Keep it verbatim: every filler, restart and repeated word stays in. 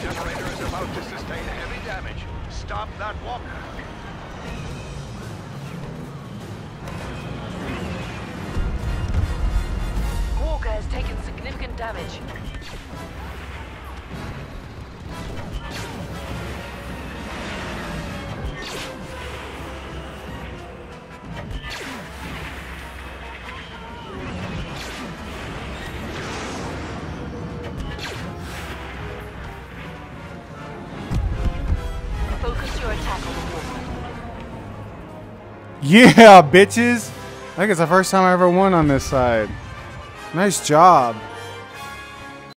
generator is about to sustain heavy damage. Stop that walker. Walker has taken significant damage. Focus your attack on the walker. Yeah, bitches! I think it's the first time I ever won on this side. Nice job.